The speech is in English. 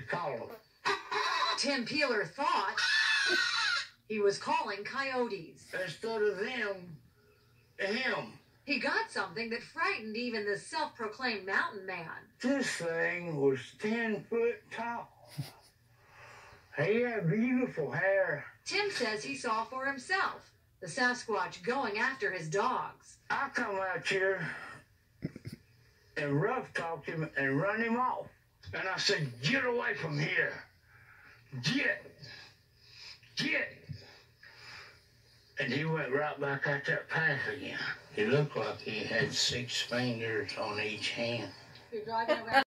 call them. Tim Peeler thought he was calling coyotes. Instead of them, him. He got something that frightened even the self-proclaimed mountain man. This thing was 10 foot tall. He had beautiful hair. Tim says he saw for himself the Sasquatch going after his dogs. I come out here and rough talked him and run him off. And I said, get away from here. Get. And he went right back out that path again. He looked like he had 6 fingers on each hand. You're driving around.